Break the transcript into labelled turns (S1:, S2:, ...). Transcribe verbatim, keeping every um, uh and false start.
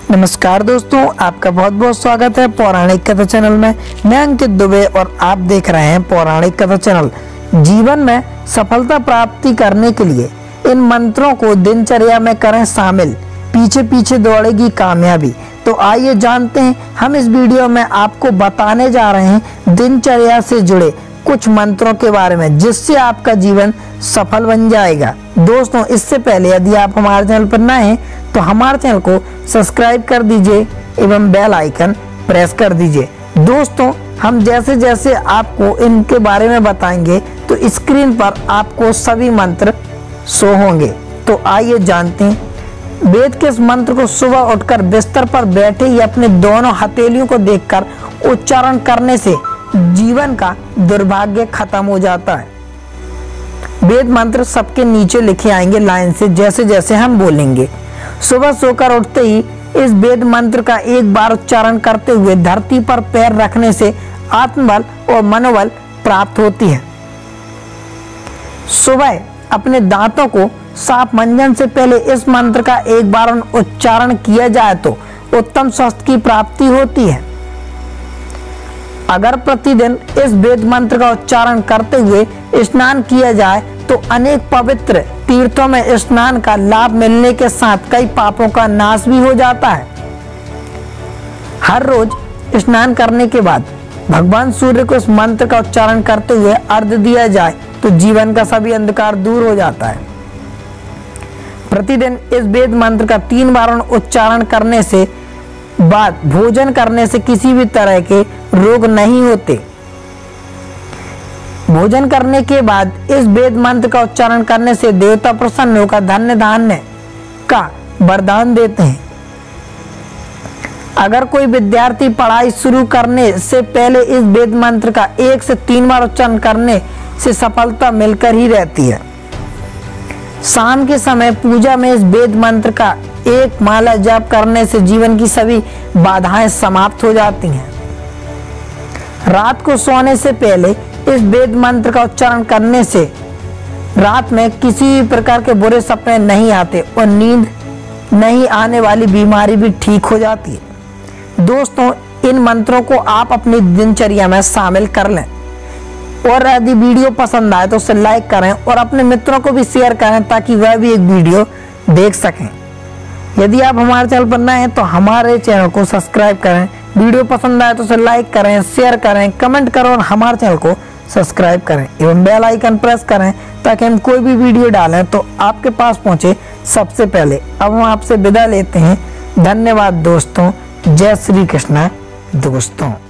S1: नमस्कार दोस्तों, आपका बहुत बहुत स्वागत है पौराणिक कथा चैनल में। मैं अंकित दुबे और आप देख रहे हैं पौराणिक कथा चैनल। जीवन में सफलता प्राप्ति करने के लिए इन मंत्रों को दिनचर्या में करें शामिल, पीछे पीछे दौड़ेगी कामयाबी। तो आइए जानते हैं, हम इस वीडियो में आपको बताने जा रहे हैं दिनचर्या से जुड़े कुछ मंत्रों के बारे में, जिससे आपका जीवन सफल बन जाएगा। दोस्तों, इससे पहले यदि आप हमारे चैनल पर नए हैं तो हमारे चैनल को सब्सक्राइब कर दीजिए एवं बेल आइकन प्रेस कर दीजिए। दोस्तों, हम जैसे जैसे आपको इनके बारे में बताएंगे तो स्क्रीन पर आपको सभी मंत्र शो होंगे। तो आइए जानते हैं। वेद के इस मंत्र को सुबह उठकर बिस्तर पर बैठे ही अपने दोनों हथेलियों को देखकर उच्चारण करने से जीवन का दुर्भाग्य खत्म हो जाता है। वेद मंत्र सबके नीचे लिखे आएंगे लाइन से, जैसे जैसे हम बोलेंगे। सुबह सोकर उठते ही इस वेद मंत्र का एक बार उच्चारण करते हुए धरती पर पैर रखने से आत्मबल और मनोबल प्राप्त होती है। सुबह अपने दांतों को साफ मंजन से पहले इस मंत्र का एक बार उच्चारण किया जाए तो उत्तम स्वास्थ्य की प्राप्ति होती है। अगर प्रतिदिन इस वेद मंत्र का उच्चारण करते हुए स्नान किया जाए तो अनेक पवित्र तीर्थों में स्नान का लाभ मिलने के साथ कई पापों का नाश भी हो जाता है। हर रोज स्नान करने के बाद भगवान सूर्य को इस मंत्र का उच्चारण करते हुए अर्घ्य दिया जाए तो जीवन का सभी अंधकार दूर हो जाता है। प्रतिदिन इस वेद मंत्र का तीन बार उच्चारण करने से बाद भोजन करने से किसी भी तरह के रोग नहीं होते। भोजन करने के बाद इस वेद मंत्र का उच्चारण करने से देवता प्रसन्न होकर धन्य धान्य का वरदान देते हैं। अगर कोई विद्यार्थी पढ़ाई शुरू करने से पहले इस वेद मंत्र का एक से तीन बार उच्चारण करने से सफलता मिलकर ही रहती है। शाम के समय पूजा में इस वेद मंत्र का एक माला जाप करने से जीवन की सभी बाधाएं समाप्त हो जाती हैं। रात को सोने से पहले इस वेद मंत्र का उच्चारण करने से रात में किसी प्रकार के बुरे सपने नहीं आते और नींद नहीं आने वाली बीमारी भी ठीक हो जाती है। दोस्तों, इन मंत्रों को आप अपनी दिनचर्या में शामिल कर लें और यदि वीडियो पसंद आए तो उसे लाइक करें और अपने मित्रों को भी शेयर करें ताकि वह भी एक वीडियो देख सकें। यदि आप हमारे चैनल पर नए हैं तो हमारे चैनल को सब्सक्राइब करें। वीडियो पसंद आए तो उसे लाइक करें, शेयर करें, कमेंट करें और हमारे चैनल को सब्सक्राइब करें एवं बेल आइकन प्रेस करें ताकि हम कोई भी वीडियो डालें तो आपके पास पहुंचे सबसे पहले। अब हम आपसे विदा लेते हैं। धन्यवाद दोस्तों। जय श्री कृष्ण दोस्तों।